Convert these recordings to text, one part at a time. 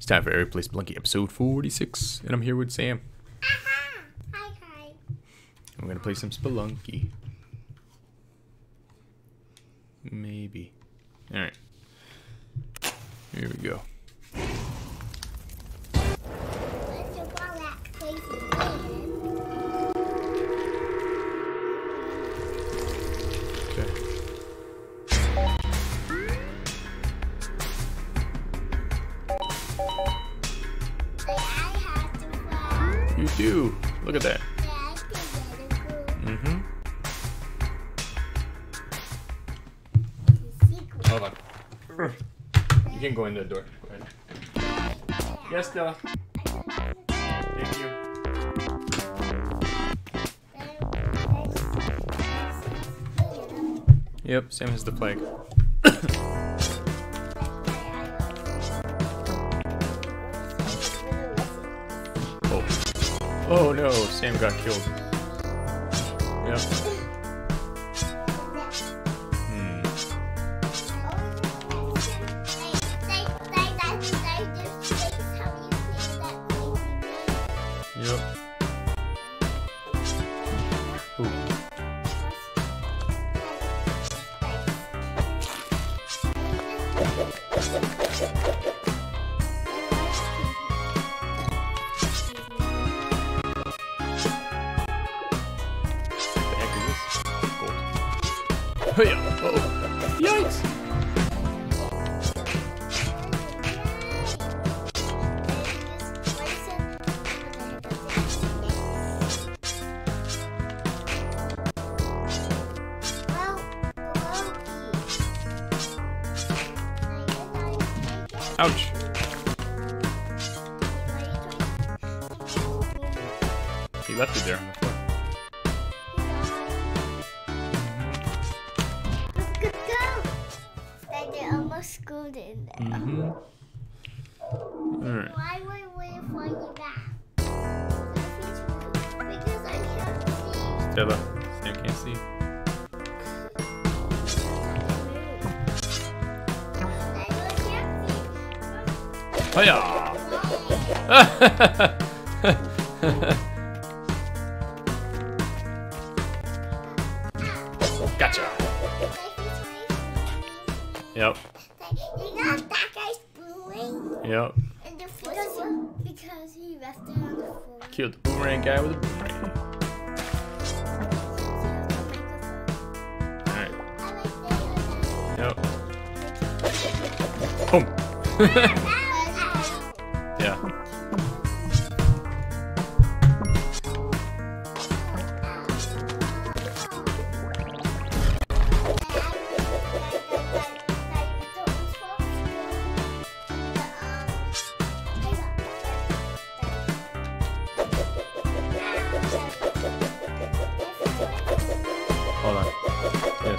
It's time for Eric Plays Spelunky episode 46, and I'm here with Sam. Hi. I'm gonna play some Spelunky. Maybe. Alright. Here we go. You do. Look at that. Mm-hmm. Hold on. You can go in the door. Go ahead. Yes, Stella. Thank you. Yep, Sam has the flag. Oh no, Sam got killed. Yep. Yep. Ooh. Oh yeah. Uh-oh. Yikes! Ouch! He left it there on the floor. Schooled in there. Mm-hmm. Alright. Why would we for you back? Because I can't see. Stella, Sam can't see. Hiya! Gotcha. Yep. You got that guy's boomerang? Yep. And the because he left it on the floor. Killed the boomerang guy with a boomerang. Alright. Yep. Boom. Yeah. Hold on. Yes.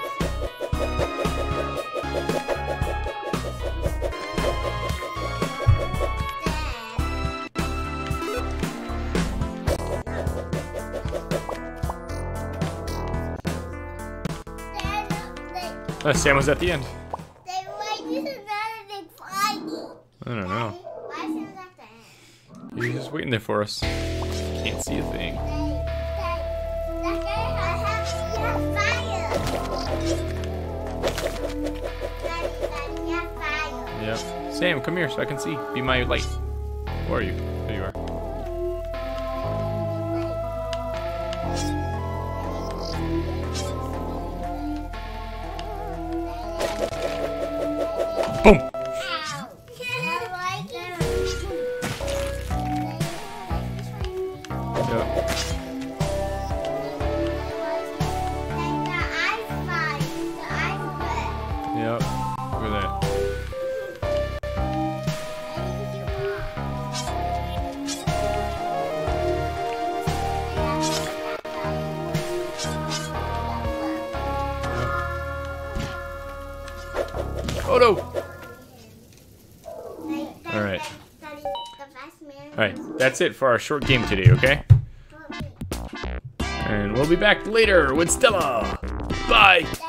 Sam was at the end. I don't know. He's just waiting there for us. Can't see a thing. Yep. Sam, come here so I can see. Be my light. Where are you? There you are. Boom! Yep. Look at that. Oh no! Alright. Alright, that's it for our short game today, okay? And we'll be back later with Stella! Bye!